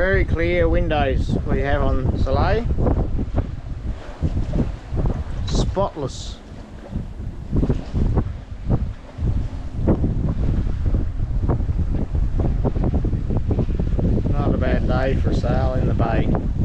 very clear windows we have on Soleil. Spotless. Not a bad day for sail in the bay.